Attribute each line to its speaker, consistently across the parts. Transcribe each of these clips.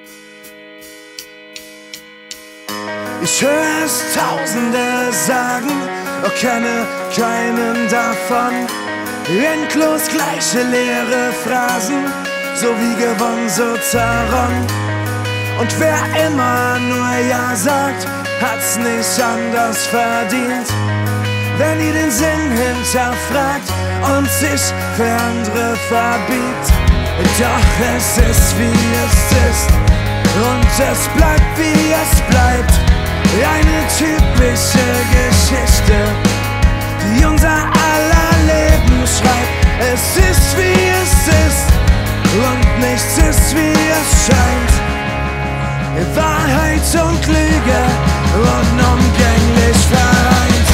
Speaker 1: Ich höre es Tausende sagen, doch kenne keinen davon. Endlos gleiche leere Phrasen, so wie gewonnen, so zerronnen. Und wer immer nur Ja sagt, hat's nicht anders verdient. Wenn ihr den Sinn hinterfragt und sich für andere verbiegt. Doch es ist wie es ist und es bleibt wie es bleibt. Eine typische Geschichte, die unser aller Leben schreibt. Es ist wie es ist und nichts ist wie es scheint. Wahrheit und Lüge unumgänglich vereint.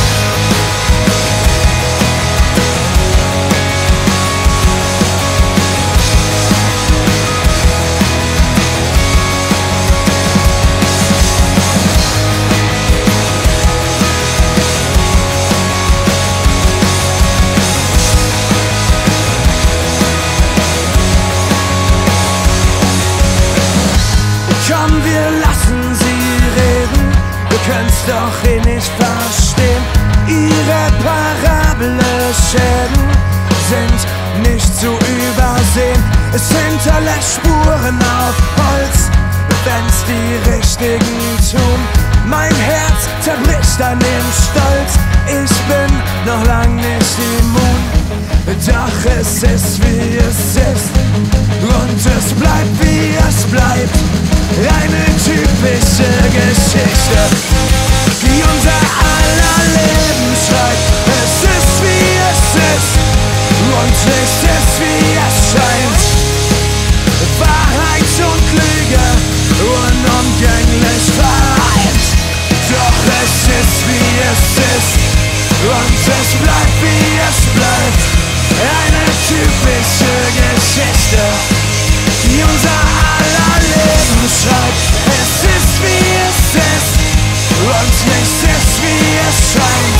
Speaker 1: Komm, wir lassen sie reden, du kannst doch eh nicht verstehen. Irreparable Schäden sind nicht zu übersehen. Es hinterlässt Spuren auf Holz, wenn's die Richtigen tun. Mein Herz zerbricht an dem Stolz, ich bin noch lang nicht immun. Doch es ist wie es ist und es bleibt wie es bleibt. Eine typische Geschichte, die unser aller Leben schreibt. Es ist wie es ist und nichts ist wie es scheint. Wahrheit und Lüge unumgänglich vereint. Doch es ist wie es ist und es bleibt wie es bleibt. Eine typische Geschichte, die unser aller Leben schreibt. Es ist wie es ist und nichts ist wie es scheint.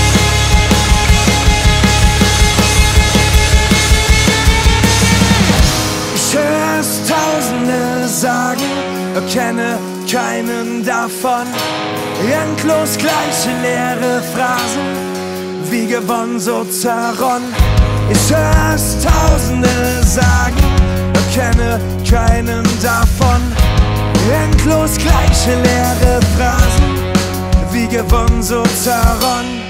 Speaker 1: Ich höre es Tausende sagen, doch kenne keinen davon. Endlos gleiche leere Phrasen, wie gewonnen, so zerronnen. Ich höre es Tausende sagen, doch kenne keinen davon. Endlos gleiche leere Phrasen, wie gewonnen, so zerronnen.